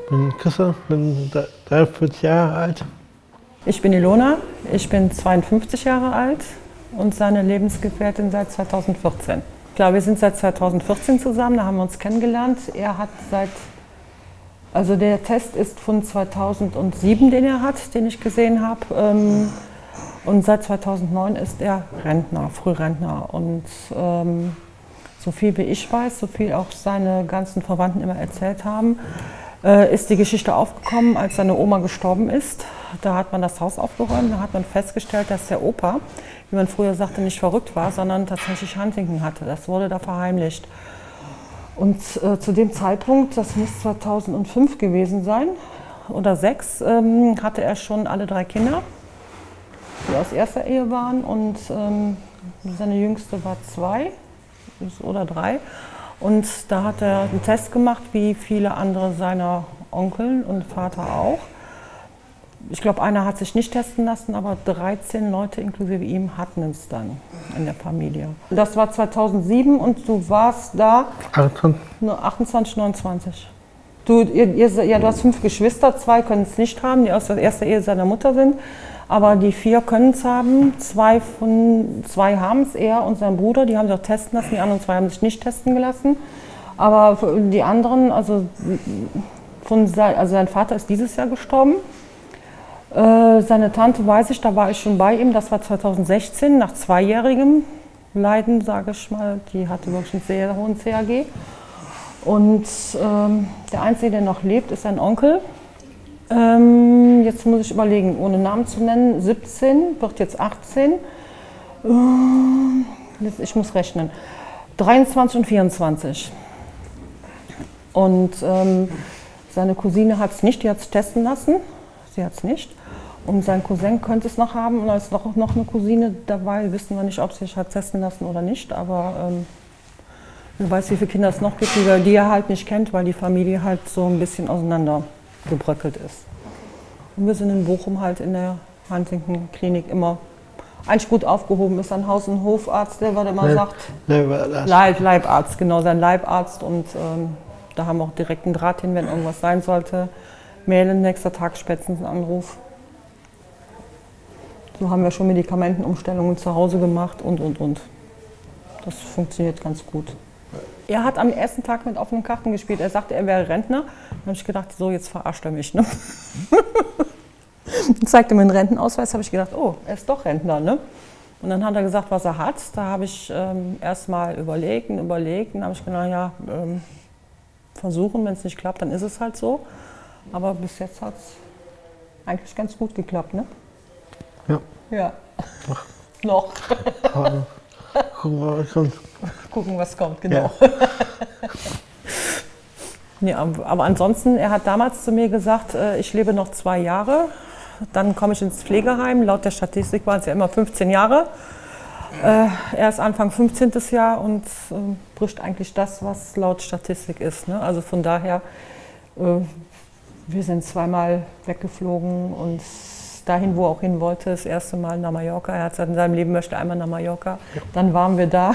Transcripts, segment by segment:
bin Christoph, bin 43 Jahre alt. Ich bin Ilona, ich bin 52 Jahre alt und seine Lebensgefährtin seit 2014. Klar, wir sind seit 2014 zusammen, da haben wir uns kennengelernt. Er hat also der Test ist von 2007, den er hat, den ich gesehen habe. Und seit 2009 ist er Rentner, Frührentner. Und so viel wie ich weiß, so viel auch seine ganzen Verwandten immer erzählt haben, ist die Geschichte aufgekommen, als seine Oma gestorben ist. Da hat man das Haus aufgeräumt, da hat man festgestellt, dass der Opa, wie man früher sagte, nicht verrückt war, sondern tatsächlich Huntington hatte. Das wurde da verheimlicht. Und zu dem Zeitpunkt, das muss 2005 gewesen sein, oder 2006, hatte er schon alle 3 Kinder, die aus erster Ehe waren. Und seine jüngste war 2 oder 3. Und da hat er einen Test gemacht, wie viele andere seiner Onkel und Vater auch. Ich glaube, einer hat sich nicht testen lassen, aber 13 Leute inklusive ihm hatten es dann in der Familie. Das war 2007 und du warst da 28, 29. Du hast 5 Geschwister, 2 können es nicht haben, die aus der ersten Ehe seiner Mutter sind. Aber die 4 können es haben, 2 haben es, er und sein Bruder, die haben sich auch testen lassen, die anderen 2 haben sich nicht testen gelassen. Aber die anderen, also sein Vater ist dieses Jahr gestorben. Seine Tante weiß ich, da war ich schon bei ihm, das war 2016, nach 2-jährigem Leiden, sage ich mal. Die hatte wirklich einen sehr hohen CAG. Und der Einzige, der noch lebt, ist sein Onkel. Jetzt muss ich überlegen, ohne Namen zu nennen, 17, wird jetzt 18. Ich muss rechnen. 23 und 24. Und seine Cousine hat es nicht, die hat es testen lassen. Sie hat es nicht. Und sein Cousin könnte es noch haben. Und da ist noch eine Cousine dabei. Wissen wir nicht, ob sie sich hat testen lassen oder nicht. Aber wer weiß, wie viele Kinder es noch gibt, die er halt nicht kennt, weil die Familie halt so ein bisschen auseinandergebröckelt ist. Und wir sind in Bochum halt in der Huntington-Klinik immer eigentlich gut aufgehoben. Ist ein Haus- und Hofarzt, der immer sagt. Leibarzt, genau, sein Leibarzt. Und da haben wir auch direkt einen Draht hin, wenn irgendwas sein sollte. Mailen, nächster Tag spätestens einen Anruf. So haben wir schon Medikamentenumstellungen zu Hause gemacht und. Das funktioniert ganz gut. Er hat am ersten Tag mit offenen Karten gespielt. Er sagte, er wäre Rentner. Dann habe ich gedacht, so, jetzt verarscht er mich. Ne? Zeigte mir einen Rentenausweis, habe ich gedacht, oh, er ist doch Rentner. Ne? Und dann hat er gesagt, was er hat. Da habe ich erst mal überlegt. Dann habe ich gedacht, ja, versuchen, wenn es nicht klappt, dann ist es halt so. Aber bis jetzt hat es eigentlich ganz gut geklappt, ne? Ja. Ja. Noch. Gucken, was kommt, genau. Ja, aber ansonsten, er hat damals zu mir gesagt, ich lebe noch 2 Jahre, dann komme ich ins Pflegeheim. Laut der Statistik waren es ja immer 15 Jahre. Er ist Anfang 15. Jahr und bricht eigentlich das, was laut Statistik ist. Ne? Also von daher, wir sind 2-mal weggeflogen und dahin, wo er auch hin wollte, das erste Mal nach Mallorca. Er hat gesagt, in seinem Leben möchte einmal nach Mallorca. Ja. Dann waren wir da.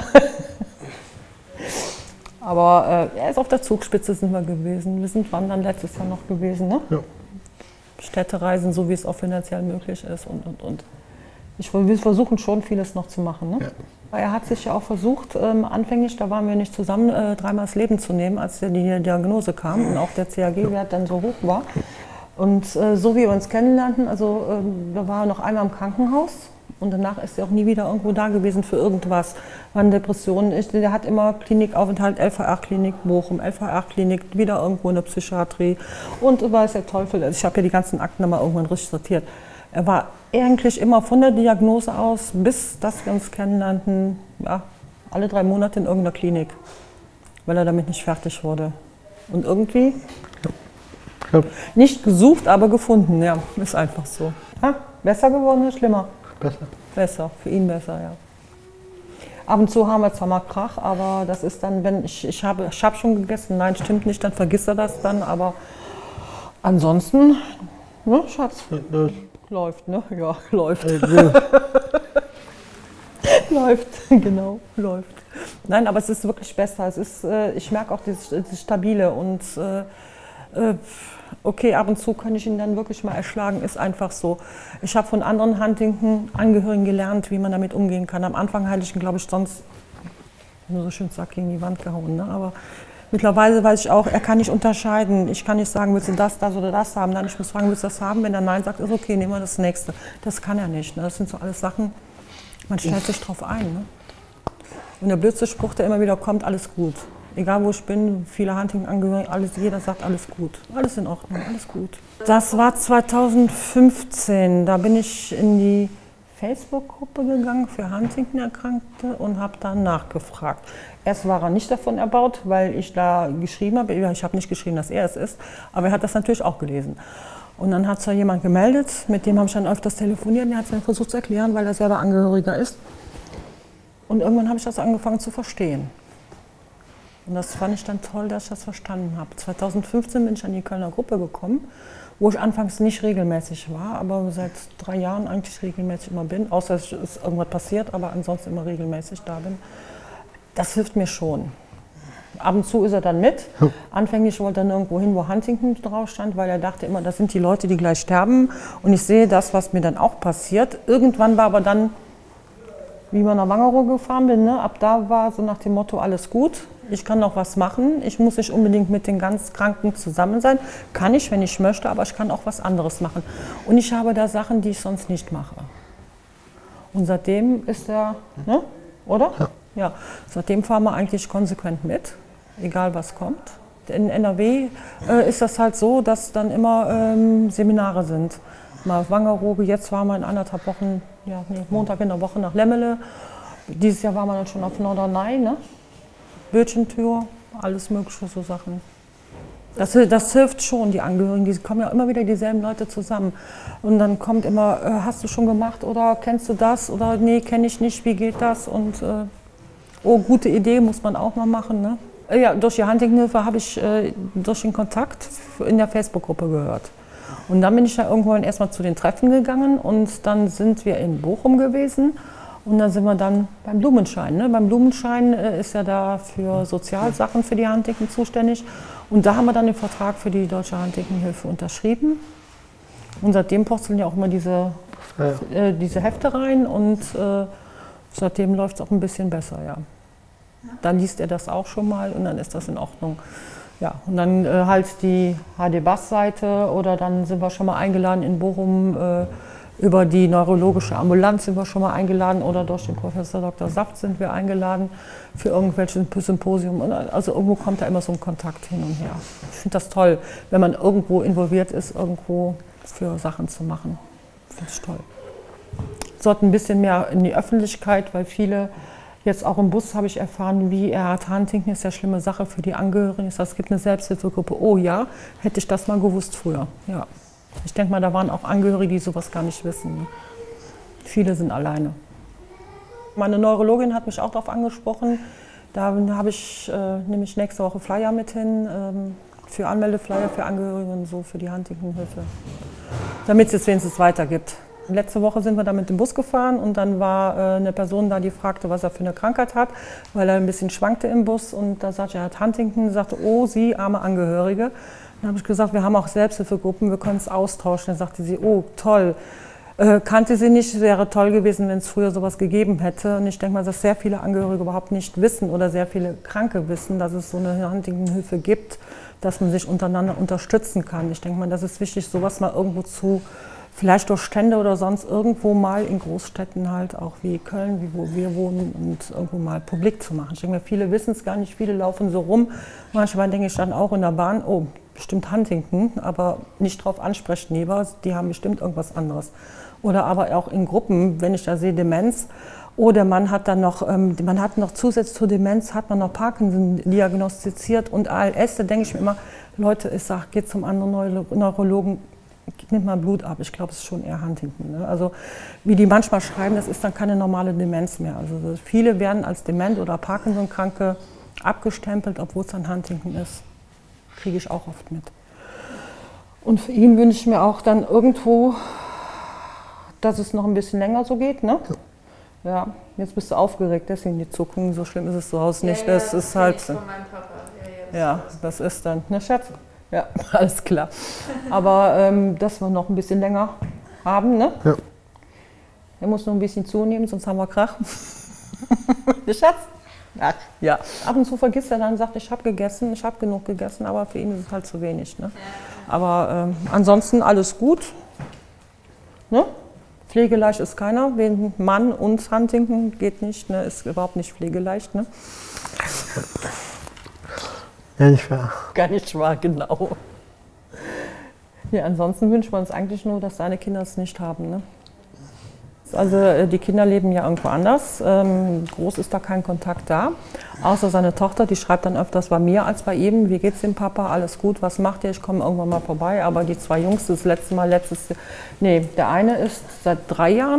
Aber er ist auf der Zugspitze sind wir gewesen. Wir sind wandern letztes Jahr noch gewesen. Ne? Ja. Städtereisen, so wie es auch finanziell möglich ist und. Wir versuchen schon vieles noch zu machen. Ne? Ja. Er hat sich ja auch versucht, anfänglich, da waren wir nicht zusammen, 3-mal das Leben zu nehmen, als die Diagnose kam und auch der CAG-Wert dann so hoch war. Und so wie wir uns kennenlernten, also wir waren noch einmal im Krankenhaus und danach ist er auch nie wieder irgendwo da gewesen für irgendwas. Waren Depressionen, der hat immer Klinikaufenthalt, LVR-Klinik Bochum, LVR-Klinik, wieder irgendwo in der Psychiatrie und weiß der Teufel. Also ich habe ja die ganzen Akten nochmal irgendwann richtig sortiert. Er war eigentlich immer von der Diagnose aus, bis das wir uns kennenlernten, ja, alle 3 Monate in irgendeiner Klinik, weil er damit nicht fertig wurde. Und irgendwie nicht gesucht, aber gefunden, ja, ist einfach so. Ha? Besser geworden oder schlimmer? Besser. Besser, für ihn besser, ja. Ab und zu haben wir zwar mal Krach, aber das ist dann, wenn ich habe schon gegessen, nein, stimmt nicht, dann vergisst er das dann, aber ansonsten, ne, Schatz? Läuft, ne? Ja, läuft. Läuft, genau, läuft. Nein, aber es ist wirklich besser. Es ist, ich merke auch dieses Stabile und Okay, ab und zu kann ich ihn dann wirklich mal erschlagen, ist einfach so. Ich habe von anderen Huntington-Angehörigen gelernt, wie man damit umgehen kann. Am Anfang hatte ich ihn, glaube ich, sonst nur so schön Sack gegen die Wand gehauen. Ne? Aber mittlerweile weiß ich auch, er kann nicht unterscheiden. Ich kann nicht sagen, willst du das oder das haben? Dann ich muss fragen, willst du das haben? Wenn er Nein sagt, ist okay, nehmen wir das Nächste. Das kann er nicht. Ne? Das sind so alles Sachen, man stellt sich drauf ein. Ne? Und der blödste Spruch, der immer wieder kommt, alles gut. Egal wo ich bin, viele Huntington-Angehörige, jeder sagt alles gut. Alles in Ordnung, alles gut. Das war 2015. Da bin ich in die Facebook-Gruppe gegangen für Huntington-Erkrankte und habe dann nachgefragt. Erst war er nicht davon erbaut, weil ich da geschrieben habe. Ich habe nicht geschrieben, dass er es ist, aber er hat das natürlich auch gelesen. Und dann hat sich jemand gemeldet, mit dem habe ich dann öfters telefoniert. Der hat es dann versucht zu erklären, weil er selber Angehöriger ist. Und irgendwann habe ich das angefangen zu verstehen. Und das fand ich dann toll, dass ich das verstanden habe. 2015 bin ich an die Kölner Gruppe gekommen, wo ich anfangs nicht regelmäßig war, aber seit 3 Jahren eigentlich regelmäßig immer bin, außer es ist irgendwas passiert, aber ansonsten immer regelmäßig da bin. Das hilft mir schon. Ab und zu ist er dann mit. Anfänglich wollte er nirgendwo hin, wo Huntington drauf stand, weil er dachte immer, das sind die Leute, die gleich sterben. Und ich sehe das, was mir dann auch passiert. Irgendwann war aber dann, wie man nach Wangerooge gefahren bin, ne? Ab da war so nach dem Motto, alles gut. Ich kann noch was machen, ich muss nicht unbedingt mit den ganz Kranken zusammen sein. Kann ich, wenn ich möchte, aber ich kann auch was anderes machen. Und ich habe da Sachen, die ich sonst nicht mache. Und seitdem ist er, ne? Oder? Ja. Ja. Seitdem fahren wir eigentlich konsequent mit, egal was kommt. In NRW ist das halt so, dass dann immer Seminare sind. Mal Wangerooge, jetzt waren wir in 1,5 Wochen, ja, nee, Montag in der Woche nach Lemmele. Dieses Jahr waren wir dann schon auf Norderney, ne? Bötchentür, alles mögliche so Sachen. Das hilft schon, die Angehörigen, die kommen ja immer wieder dieselben Leute zusammen. Und dann kommt immer, hast du schon gemacht oder kennst du das oder nee, kenne ich nicht, wie geht das? Und oh, gute Idee, muss man auch mal machen. Ne? Ja, durch die Huntington-Hilfe habe ich durch den Kontakt in der Facebook-Gruppe gehört. Und dann bin ich ja irgendwann erstmal zu den Treffen gegangen und dann sind wir in Bochum gewesen. Und dann sind wir dann beim Blumenschein. Ne? Beim Blumenschein ist ja da für Sozialsachen für die Huntington zuständig. Und da haben wir dann den Vertrag für die Deutsche Huntington-Hilfe unterschrieben. Und seitdem purzeln ja auch immer diese Hefte rein. Und seitdem läuft es auch ein bisschen besser, ja. Dann liest er das auch schon mal und dann ist das in Ordnung. Ja, und dann halt die HD-Bass-Seite oder dann sind wir schon mal eingeladen in Bochum. Über die neurologische Ambulanz sind wir schon mal eingeladen oder durch den Professor Dr. Saft sind wir eingeladen für irgendwelche Symposien. Also irgendwo kommt da immer so ein Kontakt hin und her. Ich finde das toll, wenn man irgendwo involviert ist, irgendwo für Sachen zu machen. Finde ich toll. Sollten ein bisschen mehr in die Öffentlichkeit, weil viele, jetzt auch im Bus habe ich erfahren, wie er hat Huntington, ist ja eine schlimme Sache für die Angehörigen. Es gibt eine Selbsthilfegruppe. Oh ja, hätte ich das mal gewusst früher. Ja. Ich denke mal, da waren auch Angehörige, die sowas gar nicht wissen. Viele sind alleine. Meine Neurologin hat mich auch darauf angesprochen. Da habe ich nämlich nächste Woche Flyer mit hin, für Anmeldeflyer für Angehörige und so für die Huntington-Hilfe. Damit es jetzt wenigstens weitergibt. Letzte Woche sind wir da mit dem Bus gefahren und dann war eine Person da, die fragte, was er für eine Krankheit hat, weil er ein bisschen schwankte im Bus. Und da sagte er, hat Huntington, sagte, oh, Sie, arme Angehörige. Dann habe ich gesagt, wir haben auch Selbsthilfegruppen, wir können es austauschen. Dann sagte sie, oh, toll. Kannte sie nicht, wäre toll gewesen, wenn es früher sowas gegeben hätte. Und ich denke mal, dass sehr viele Angehörige überhaupt nicht wissen oder sehr viele Kranke wissen, dass es so eine Huntington-Hilfe gibt, dass man sich untereinander unterstützen kann. Ich denke mal, das ist wichtig, sowas mal irgendwo zu, vielleicht durch Stände oder sonst irgendwo mal in Großstädten halt, auch wie Köln, wie wo wir wohnen, und irgendwo mal publik zu machen. Ich denke mal, viele wissen es gar nicht, viele laufen so rum. Manchmal denke ich dann auch in der Bahn, oh, bestimmt Huntington, aber nicht drauf ansprechen lieber, die haben bestimmt irgendwas anderes. Oder aber auch in Gruppen, wenn ich da sehe Demenz, oder man hat dann noch, zusätzlich zur Demenz hat man noch Parkinson diagnostiziert und ALS, da denke ich mir immer, Leute, ich sage, geht zum anderen Neurologen, nimmt mal Blut ab. Ich glaube, es ist schon eher Huntington. Ne? Also wie die manchmal schreiben, das ist dann keine normale Demenz mehr. Also viele werden als Dement- oder Parkinson-Kranke abgestempelt, obwohl es dann Huntington ist. Kriege ich auch oft mit. Und für ihn wünsche ich mir auch dann irgendwo, dass es noch ein bisschen länger so geht. Ne? Ja, jetzt bist du aufgeregt, deswegen die Zuckungen, so schlimm ist es zu Hause nicht. Ja, das ist halt. von meinem Papa. Ja, das ist dann. Ne, Schatz? Ja, alles klar. Aber dass wir noch ein bisschen länger haben, ne? Ja. Er muss noch ein bisschen zunehmen, sonst haben wir Krach. Der Schatz? Ach, ja. Ab und zu vergisst er dann, sagt, ich habe gegessen, ich habe genug gegessen, aber für ihn ist es halt zu wenig. Ne? Aber ansonsten alles gut. Ne? Pflegeleicht ist keiner. Wegen Mann und Huntington geht nicht, ne? Ist überhaupt nicht pflegeleicht. Ne? Ja, nicht wahr. Gar nicht wahr, genau. Ja, ansonsten wünschen wir uns eigentlich nur, dass seine Kinder es nicht haben. Ne? Also die Kinder leben ja irgendwo anders. Groß ist da kein Kontakt da. Außer seine Tochter, die schreibt dann öfters bei mir als bei ihm. Wie geht's dem Papa? Alles gut, was macht ihr? Ich komme irgendwann mal vorbei. Aber die zwei Jungs, das letzte Mal, der eine ist seit 3 Jahren.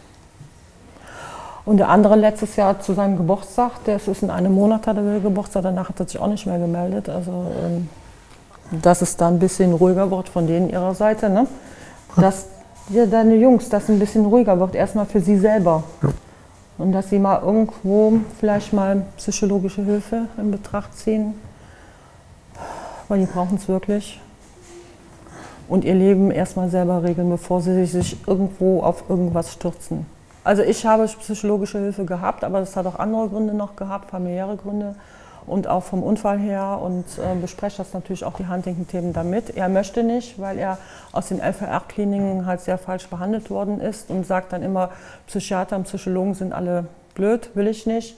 Und der andere letztes Jahr zu seinem Geburtstag, der ist in einem Monat hat er Geburtstag, danach hat er sich auch nicht mehr gemeldet. Also dass es da ein bisschen ruhiger wird von denen ihrer Seite. Ne? Dass deine Jungs, dass es ein bisschen ruhiger wird, erstmal für sie selber. Ja. Und dass sie mal irgendwo vielleicht mal psychologische Hilfe in Betracht ziehen, weil die brauchen es wirklich. Und ihr Leben erstmal selber regeln, bevor sie sich irgendwo auf irgendwas stürzen. Also ich habe psychologische Hilfe gehabt, aber das hat auch andere Gründe noch gehabt, familiäre Gründe. Und auch vom Unfall her und bespreche das natürlich auch die Huntington-Themen damit. Er möchte nicht, weil er aus den LVR-Kliniken halt sehr falsch behandelt worden ist und sagt dann immer, Psychiater und Psychologen sind alle blöd, will ich nicht.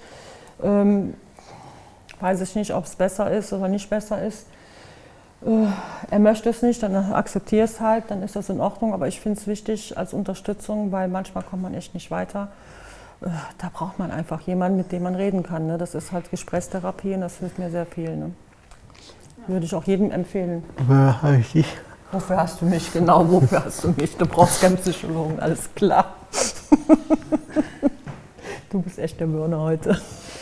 Weiß ich nicht, ob es besser ist oder nicht besser ist. Er möchte es nicht, dann akzeptiere es halt, dann ist das in Ordnung. Aber ich finde es wichtig als Unterstützung, weil manchmal kommt man echt nicht weiter. Da braucht man einfach jemanden, mit dem man reden kann. Ne? Das ist halt Gesprächstherapie und das hilft mir sehr viel. Ne? Würde ich auch jedem empfehlen. Wofür habe ich dich? Wofür hast du mich? Genau, wofür hast du mich? Du brauchst keinen Psychologen, alles klar. Du bist echt der Burner heute.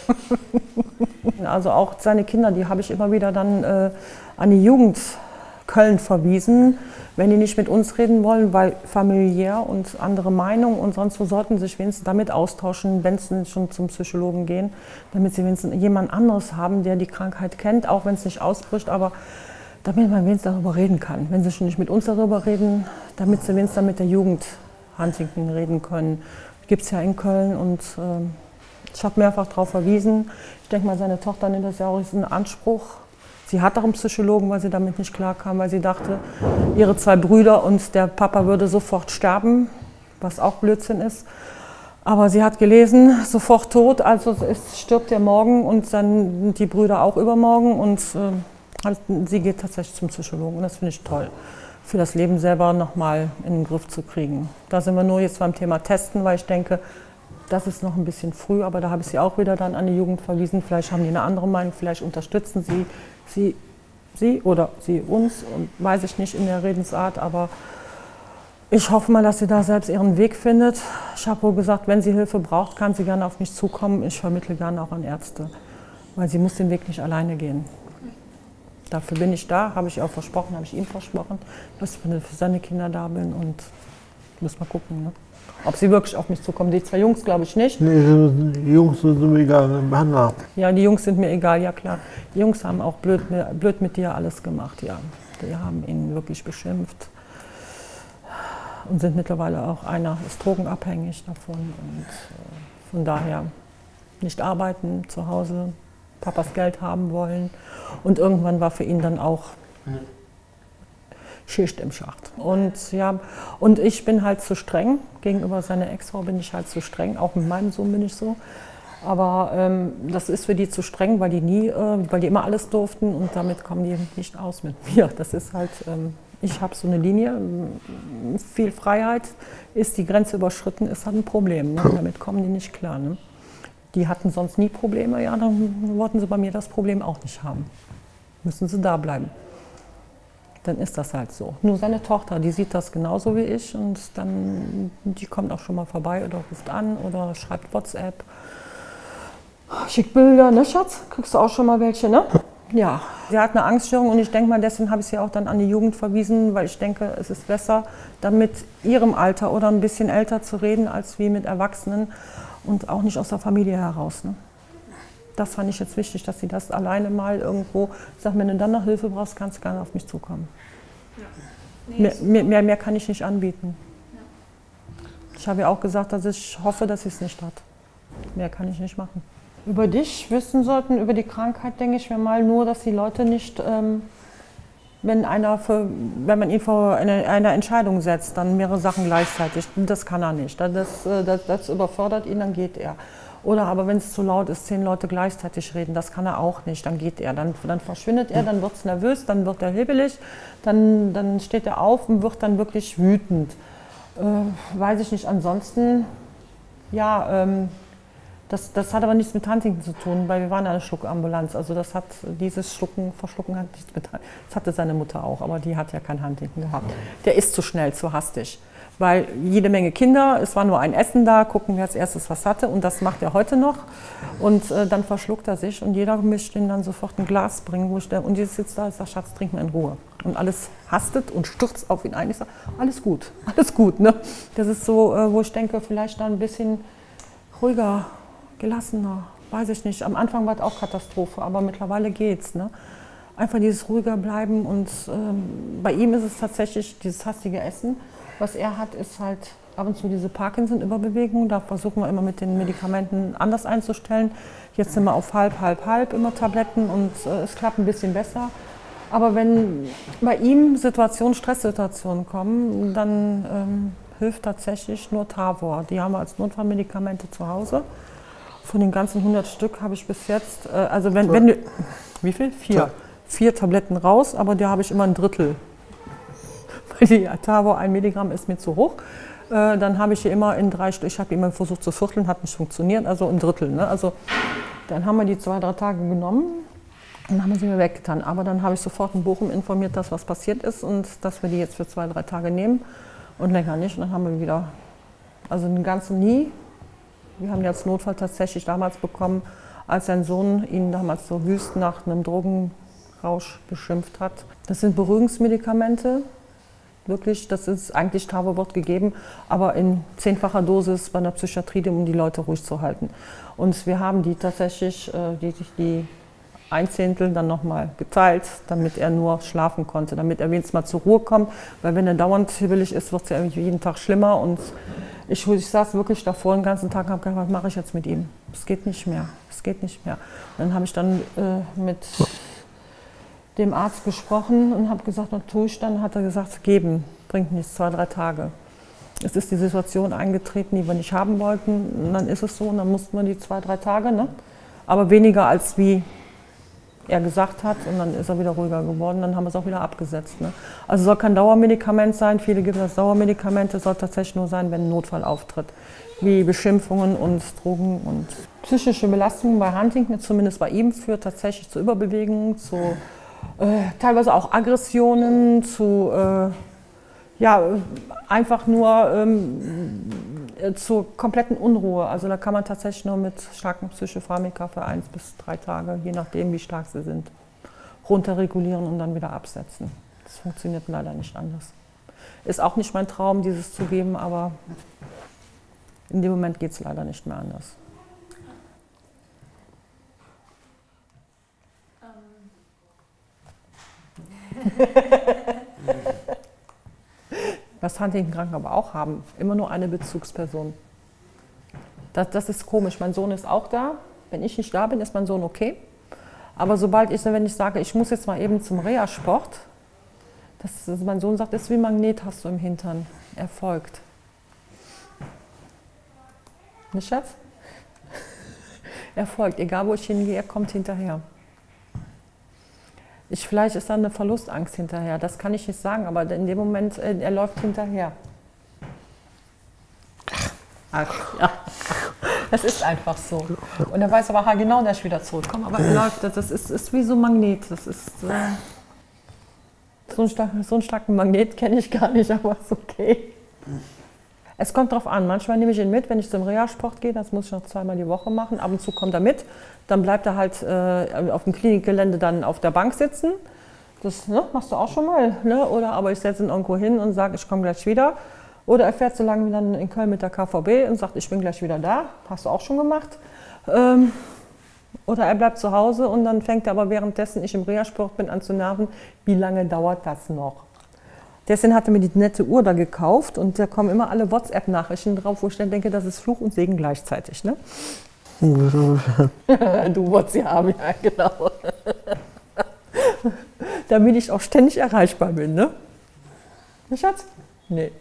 Also auch seine Kinder, die habe ich immer wieder dann an die Jugend Köln verwiesen, wenn die nicht mit uns reden wollen, weil familiär und andere Meinungen und sonst wo sollten sich wenigstens damit austauschen, wenn sie schon zum Psychologen gehen, damit sie wenigstens jemand anderes haben, der die Krankheit kennt, auch wenn es nicht ausbricht, aber damit man wenigstens darüber reden kann. Wenn sie schon nicht mit uns darüber reden, damit sie wenigstens dann mit der Jugend Huntington reden können. Gibt es ja in Köln und ich habe mehrfach darauf verwiesen. Ich denke mal, seine Tochter nimmt das ja auch in Anspruch. Sie hat auch einen Psychologen, weil sie damit nicht klarkam, weil sie dachte, ihre 2 Brüder und der Papa würde sofort sterben, was auch Blödsinn ist. Aber sie hat gelesen, sofort tot, also stirbt er morgen und dann die Brüder auch übermorgen. Und sie geht tatsächlich zum Psychologen und das finde ich toll, für das Leben selber nochmal in den Griff zu kriegen. Da sind wir nur jetzt beim Thema Testen, weil ich denke, das ist noch ein bisschen früh, aber da habe ich sie auch wieder dann an die Jugend verwiesen. Vielleicht haben die eine andere Meinung, vielleicht unterstützen sie oder sie uns, und weiß ich nicht in der Redensart, aber ich hoffe mal, dass sie da selbst ihren Weg findet. Ich habe wohl gesagt, wenn sie Hilfe braucht, kann sie gerne auf mich zukommen. Ich vermittle gerne auch an Ärzte, weil sie muss den Weg nicht alleine gehen. Dafür bin ich da, habe ich auch versprochen, habe ich ihm versprochen, dass ich für seine Kinder da bin und muss mal gucken, ne? Ob sie wirklich auf mich zukommen. Die 2 Jungs glaube ich nicht. Nee, die Jungs sind mir egal, behandeln. Ja, die Jungs sind mir egal, ja klar. Die Jungs haben auch blöd mit dir alles gemacht, ja. Die haben ihn wirklich beschimpft und sind mittlerweile auch, einer ist drogenabhängig davon und von daher nicht arbeiten zu Hause, Papas Geld haben wollen und irgendwann war für ihn dann auch Schicht im Schacht. Und ja, und ich bin halt zu streng, gegenüber seiner Ex-Frau bin ich halt zu streng, auch mit meinem Sohn bin ich so. Aber das ist für die zu streng, weil die immer alles durften und damit kommen die nicht aus mit mir. Das ist halt, ich habe so eine Linie, viel Freiheit, ist die Grenze überschritten, ist halt ein Problem. Ne? Damit kommen die nicht klar. Ne? Die hatten sonst nie Probleme, ja, dann wollten sie bei mir das Problem auch nicht haben. Müssen sie da bleiben. Dann ist das halt so. Nur seine Tochter, die sieht das genauso wie ich und dann, die kommt auch schon mal vorbei oder ruft an oder schreibt WhatsApp. Schickt Bilder, ne Schatz? Kriegst du auch schon mal welche, ne? Ja, sie hat eine Angststörung und ich denke mal, deswegen habe ich sie auch dann an die Jugend verwiesen, weil ich denke, es ist besser, dann mit ihrem Alter oder ein bisschen älter zu reden, als wie mit Erwachsenen und auch nicht aus der Familie heraus. Ne? Das fand ich jetzt wichtig, dass sie das alleine mal irgendwo sagt, wenn du dann noch Hilfe brauchst, kannst du gerne auf mich zukommen. Ja. Nee, mehr kann ich nicht anbieten. Ja. Ich habe ja auch gesagt, dass ich hoffe, dass sie es nicht hat. Mehr kann ich nicht machen. Über dich wissen sollten, über die Krankheit, denke ich mir mal nur, dass die Leute nicht, wenn man ihn vor einer Entscheidung setzt, dann mehrere Sachen gleichzeitig, das kann er nicht. Das überfordert ihn, dann geht er. Oder aber wenn es zu laut ist, 10 Leute gleichzeitig reden, das kann er auch nicht, dann geht er. Dann verschwindet er, dann wird es nervös, dann wird er hibbelig, dann steht er auf und wird dann wirklich wütend. Weiß ich nicht, ansonsten, ja, das hat aber nichts mit Huntington zu tun, weil wir waren eine Schluckambulanz. Also dieses Verschlucken hat nichts mit, das hatte seine Mutter auch, aber die hat ja kein Huntington gehabt. Der ist zu schnell, zu hastig. Weil jede Menge Kinder, es war nur ein Essen da, gucken, wer als erstes was hatte und das macht er heute noch. Und dann verschluckt er sich und jeder möchte ihm dann sofort ein Glas bringen, und jetzt sitzt da und sagt, Schatz, trink mal in Ruhe. Und alles hastet und stürzt auf ihn ein. Ich sage, alles gut. Ne? Das ist so, wo ich denke, vielleicht da ein bisschen ruhiger, gelassener, weiß ich nicht. Am Anfang war es auch Katastrophe, aber mittlerweile geht's. Ne? Einfach dieses ruhiger bleiben und bei ihm ist es tatsächlich dieses hastige Essen. Was er hat, ist halt ab und zu diese Parkinson-Überbewegung. Da versuchen wir immer mit den Medikamenten anders einzustellen. Jetzt sind wir auf halb immer Tabletten und es klappt ein bisschen besser. Aber wenn bei ihm Stresssituationen kommen, dann hilft tatsächlich nur Tavor. Die haben wir als Notfallmedikamente zu Hause. Von den ganzen 100 Stück habe ich bis jetzt, also wenn du, wie viel? 4 Tabletten raus, aber da habe ich immer ein Drittel. Weil die Tavor 1 Milligramm ist mir zu hoch. Dann habe ich hier immer in 3 Stück, ich habe immer versucht zu vierteln, hat nicht funktioniert, also ein Drittel. Ne? Also dann haben wir die 2-3 Tage genommen und dann haben wir sie mir weggetan. Aber dann habe ich sofort in Bochum informiert, dass was passiert ist und dass wir die jetzt für 2-3 Tage nehmen und länger nicht. Und dann haben wir wieder, also den ganzen nie. Wir haben die als Notfall tatsächlich damals bekommen, als sein Sohn ihn damals so wüst nach einem Drogenrausch beschimpft hat. Das sind Beruhigungsmedikamente. Wirklich, das ist eigentlich Tavor wird gegeben, aber in 10-facher Dosis bei der Psychiatrie, um die Leute ruhig zu halten. Und wir haben die tatsächlich, die 1/10 dann nochmal geteilt, damit er nur schlafen konnte, damit er wenigstens mal zur Ruhe kommt. Weil wenn er dauernd hibbelig ist, wird es ja jeden Tag schlimmer. Und ich saß wirklich davor den ganzen Tag und habe gedacht, was mache ich jetzt mit ihm? Es geht nicht mehr, es geht nicht mehr. Und dann habe ich dann mit dem Arzt gesprochen und habe gesagt, was tue ich dann? Hat er gesagt, geben, bringt nichts, 2-3 Tage. Es ist die Situation eingetreten, die wir nicht haben wollten. Und dann ist es so und dann mussten wir die 2-3 Tage, ne? Aber weniger als wie er gesagt hat und dann ist er wieder ruhiger geworden, dann haben wir es auch wieder abgesetzt. Ne? Also soll kein Dauermedikament sein, viele geben das Dauermedikamente, soll tatsächlich nur sein, wenn ein Notfall auftritt. Wie Beschimpfungen und Drogen und psychische Belastungen bei Huntington, zumindest bei ihm, führt tatsächlich zu Überbewegungen, zu teilweise auch Aggressionen, zu einfach nur zur kompletten Unruhe. Also da kann man tatsächlich nur mit starken Psychopharmaka für 1 bis 3 Tage, je nachdem wie stark sie sind, runterregulieren und dann wieder absetzen. Das funktioniert leider nicht anders. Ist auch nicht mein Traum, dieses zu geben, aber in dem Moment geht es leider nicht mehr anders. Was Huntington-Kranken aber auch haben, immer nur eine Bezugsperson. Das ist komisch, mein Sohn ist auch da. Wenn ich nicht da bin, ist mein Sohn okay. Aber wenn ich sage, ich muss jetzt mal eben zum Reha-Sport, mein Sohn sagt, das ist wie ein Magnet, hast du im Hintern. Er folgt. Nicht, Schatz? Er folgt, egal wo ich hingehe, er kommt hinterher. Vielleicht ist da eine Verlustangst hinterher, das kann ich nicht sagen, aber in dem Moment, er läuft hinterher. Ach, ja. Das ist einfach so. Und er weiß aber genau, dass ich wieder zurückkomme, aber er läuft, das ist wie so ein Magnet. Das ist so einen starken Magnet kenne ich gar nicht, aber ist okay. Es kommt drauf an, manchmal nehme ich ihn mit, wenn ich zum Reha-Sport gehe, das muss ich noch 2-mal die Woche machen, ab und zu kommt er mit, dann bleibt er halt auf dem Klinikgelände dann auf der Bank sitzen, das machst du auch schon mal, ne? Oder aber ich setze ihn irgendwo hin und sage, ich komme gleich wieder, oder er fährt so lange wie dann in Köln mit der KVB und sagt, ich bin gleich wieder da, hast du auch schon gemacht. Und Oder er bleibt zu Hause und dann fängt er aber währenddessen ich im Reha-Sport bin an zu nerven, wie lange dauert das noch? Deswegen hat er mir die nette Uhr da gekauft und da kommen immer alle WhatsApp-Nachrichten drauf, wo ich dann denke, das ist Fluch und Segen gleichzeitig. Ne? Du wolltest sie haben, ja genau. Damit ich auch ständig erreichbar bin, ne? Schatz? Nee.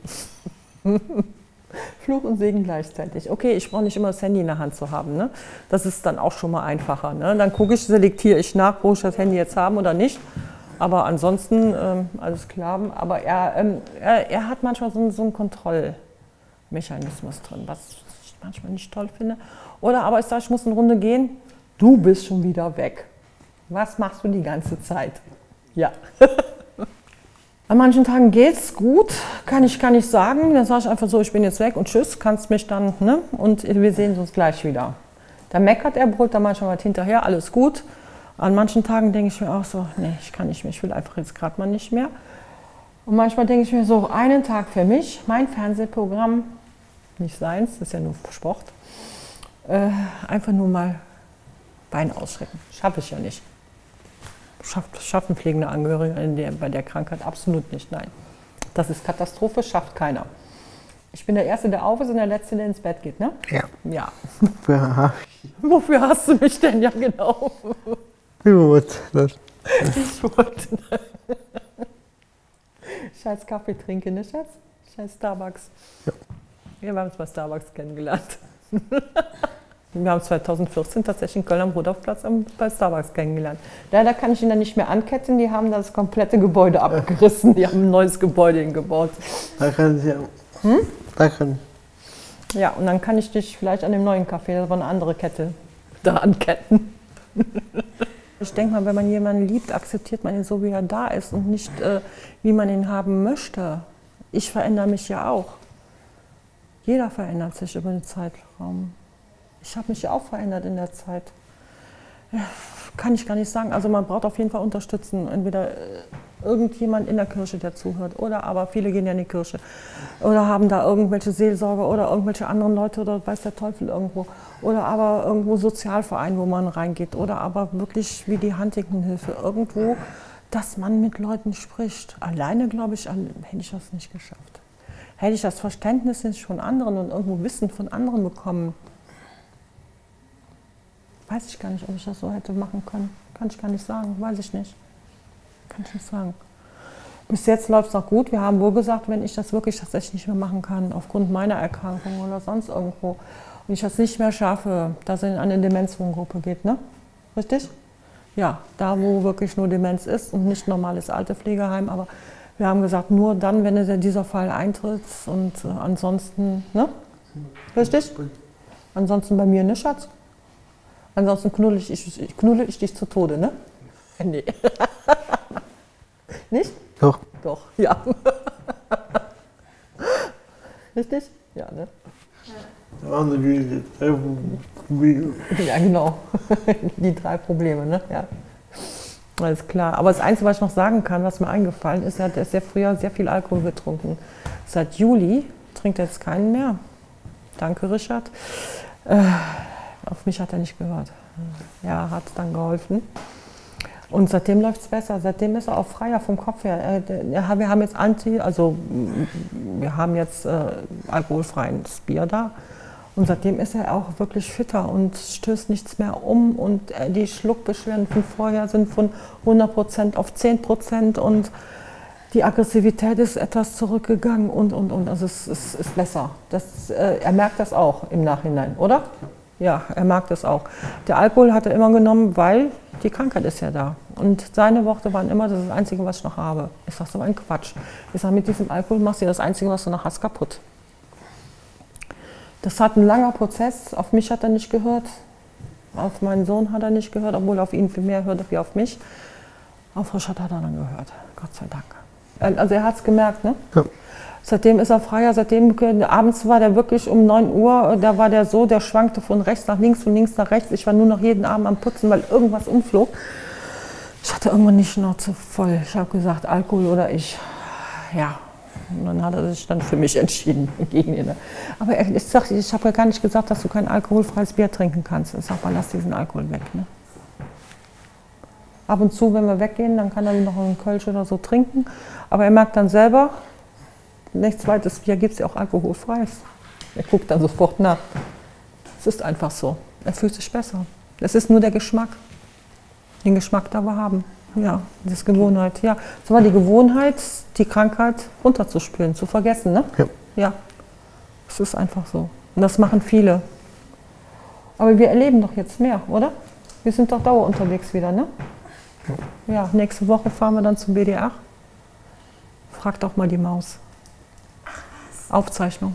Fluch und Segen gleichzeitig. Okay, ich brauche nicht immer das Handy in der Hand zu haben. Ne? Das ist dann auch schon mal einfacher. Ne? Dann gucke ich, selektiere ich nach, wo ich das Handy jetzt haben oder nicht. Aber ansonsten alles klar. Aber er hat manchmal so einen Kontrollmechanismus drin, was ich manchmal nicht toll finde. Oder aber ich sage, ich muss eine Runde gehen. Du bist schon wieder weg. Was machst du die ganze Zeit? Ja. An manchen Tagen geht's gut, kann ich sagen. Dann sage ich einfach so, ich bin jetzt weg und tschüss, kannst mich dann, ne? Und wir sehen uns gleich wieder. Dann meckert er, brüllt dann manchmal was hinterher, alles gut. An manchen Tagen denke ich mir auch so, nee, ich kann nicht mehr, ich will einfach jetzt gerade mal nicht mehr. Und manchmal denke ich mir so, einen Tag für mich, mein Fernsehprogramm, nicht seins, das ist ja nur Sport, einfach nur mal Bein ausstrecken. Schaffe ich ja nicht. Schaffen pflegende Angehörige bei der Krankheit absolut nicht, nein. Das ist Katastrophe, schafft keiner. Ich bin der Erste, der auf ist und der Letzte, der ins Bett geht, ne? Ja. Ja. Ja. Wofür hast du mich denn? Ja, genau. Ich wollte das. Ich wollte scheiß Kaffee trinken, ne, Schatz? Scheiß Starbucks. Ja. Wir haben uns bei Starbucks kennengelernt. Wir haben 2014 tatsächlich in Köln am Rudolfplatz bei Starbucks kennengelernt. Leider kann ich ihn dann nicht mehr anketten, die haben das komplette Gebäude abgerissen, die haben ein neues Gebäude hingebaut. Da kann ich ja. Da kann ich. Ja, und dann kann ich dich vielleicht an dem neuen Café, das war eine andere Kette, da anketten. Ich denke mal, wenn man jemanden liebt, akzeptiert man ihn so, wie er da ist und nicht, wie man ihn haben möchte. Ich verändere mich ja auch. Jeder verändert sich über den Zeitraum. Ich habe mich ja auch verändert in der Zeit. Ja, kann ich gar nicht sagen. Also man braucht auf jeden Fall Unterstützung. Entweder irgendjemand in der Kirche, der zuhört, oder aber viele gehen ja in die Kirche oder haben da irgendwelche Seelsorger oder irgendwelche anderen Leute oder weiß der Teufel irgendwo. Oder aber irgendwo Sozialverein, wo man reingeht. Oder aber wirklich wie die Huntington-Hilfe irgendwo, dass man mit Leuten spricht. Alleine, glaube ich, hätte ich das nicht geschafft. Hätte ich das Verständnis nicht von anderen und irgendwo Wissen von anderen bekommen, weiß ich gar nicht, ob ich das so hätte machen können. Kann ich gar nicht sagen, weiß ich nicht. Kann ich nicht sagen. Bis jetzt läuft es noch gut. Wir haben wohl gesagt, wenn ich das wirklich tatsächlich nicht mehr machen kann, aufgrund meiner Erkrankung oder sonst irgendwo, und ich das nicht mehr schaffe, dass es in eine Demenzwohngruppe geht, ne? Richtig? Ja, da wo wirklich nur Demenz ist und nicht normales Altepflegeheim, aber wir haben gesagt, nur dann, wenn dieser Fall eintritt und ansonsten, ne? Richtig? Ansonsten bei mir, ne, Schatz? Ansonsten knulle ich dich zu Tode, ne? Nee. Nicht? Doch. Doch, ja. Richtig? Ja, ne? Ja, genau. Die 3 Probleme, ne? Ja. Alles klar. Aber das Einzige, was ich noch sagen kann, was mir eingefallen ist, er hat sehr früher sehr viel Alkohol getrunken. Seit Juli trinkt er jetzt keinen mehr. Danke, Richard. Auf mich hat er nicht gehört. Ja, hat dann geholfen. Und seitdem läuft es besser. Seitdem ist er auch freier vom Kopf her. Wir haben jetzt alkoholfreies Bier da. Und seitdem ist er auch wirklich fitter und stößt nichts mehr um. Und die Schluckbeschwerden von vorher sind von 100% auf 10% und die Aggressivität ist etwas zurückgegangen und. Also es ist besser. Er merkt das auch im Nachhinein, oder? Ja, er mag das auch. Der Alkohol hat er immer genommen, weil die Krankheit ist ja da. Und seine Worte waren immer, das ist das Einzige, was ich noch habe. Ich sage, so ein Quatsch. Ich sage, mit diesem Alkohol machst du das Einzige, was du noch hast, kaputt. Das hat ein langer Prozess. Auf mich hat er nicht gehört. Auf meinen Sohn hat er nicht gehört, obwohl er auf ihn viel mehr hört wie auf mich. Auf Richard hat er dann gehört. Gott sei Dank. Also er hat es gemerkt, ne? Ja. Seitdem ist er freier, abends war der wirklich um 9 Uhr, da war der so, der schwankte von rechts nach links, von links nach rechts. Ich war nur noch jeden Abend am Putzen, weil irgendwas umflog. Ich hatte irgendwann die Schnauze voll. Ich habe gesagt, Alkohol oder ich. Ja, und dann hat er sich dann für mich entschieden. Gegen ihn. Aber ich habe ja gar nicht gesagt, dass du kein alkoholfreies Bier trinken kannst. Ich sage mal, lass diesen Alkohol weg. Ne? Ab und zu, wenn wir weggehen, dann kann er noch einen Kölsch oder so trinken. Aber er merkt dann selber, nächstes zweites Bier gibt es ja auch alkoholfreies. Er guckt dann sofort nach. Es ist einfach so. Er fühlt sich besser. Es ist nur der Geschmack. Den Geschmack, den wir haben. Ja, das ist Gewohnheit. Ja, es war die Gewohnheit, die Krankheit runterzuspülen, zu vergessen. Ne? Ja. Ja, es ist einfach so. Und das machen viele. Aber wir erleben doch jetzt mehr, oder? Wir sind doch dauer unterwegs wieder, ne? Ja, nächste Woche fahren wir dann zum BDR. Fragt auch mal die Maus. Aufzeichnung.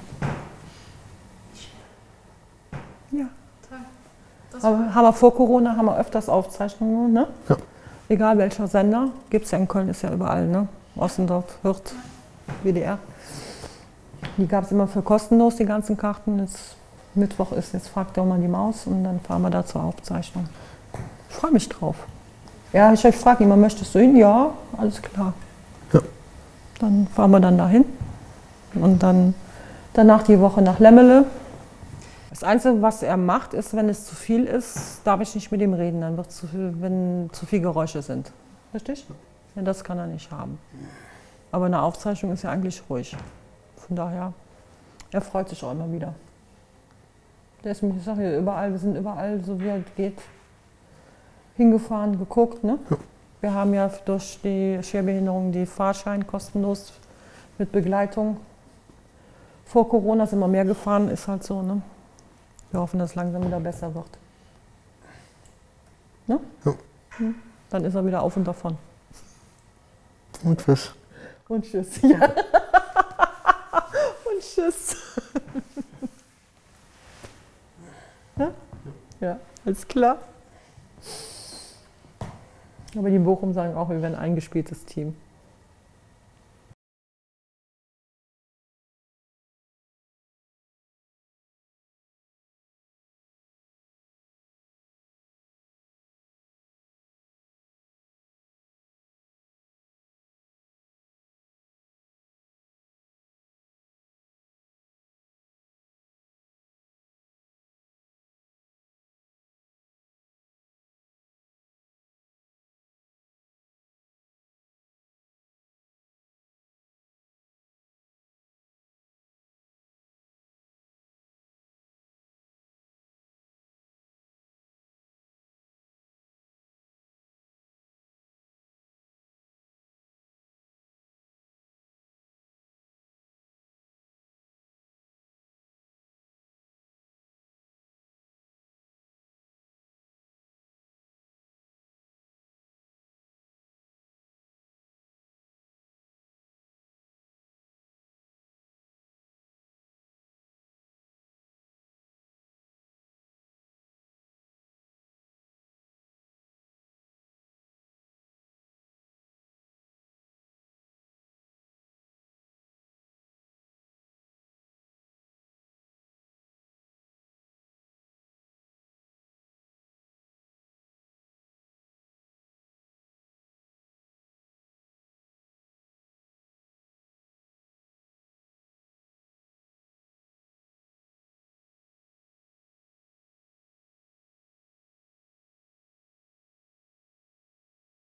Ja. Aber haben wir vor Corona haben wir öfters Aufzeichnungen, ne? Ja. Egal welcher Sender, gibt es ja in Köln, ist ja überall, ne? Ossendorf, Hürth, WDR. Die gab es immer für kostenlos, die ganzen Karten. Jetzt Mittwoch ist, jetzt fragt auch mal die Maus und dann fahren wir da zur Aufzeichnung. Ich freue mich drauf. Ja, ich frage ihn, möchtest du hin? Ja, alles klar. Ja. Dann fahren wir dann dahin und dann danach die Woche nach Lemmele. Das Einzige, was er macht, ist, wenn es zu viel ist, darf ich nicht mit ihm reden, dann wird es zu viel, wenn zu viele Geräusche sind. Richtig? Ja, das kann er nicht haben. Aber eine Aufzeichnung ist ja eigentlich ruhig. Von daher, er freut sich auch immer wieder. Der ist, ich sage ja, überall, wir sind überall, so wie es geht, hingefahren, geguckt. Ne? Ja. Wir haben ja durch die Schwerbehinderung die Fahrschein kostenlos mit Begleitung. Vor Corona sind wir mehr gefahren, ist halt so. Ne? Wir hoffen, dass es langsam wieder besser wird. Ne? Ja. Dann ist er wieder auf und davon. Und tschüss. Und tschüss. Ja. Und tschüss. Ja? Ja, alles klar. Aber die Bochum sagen auch, wir wären ein eingespieltes Team.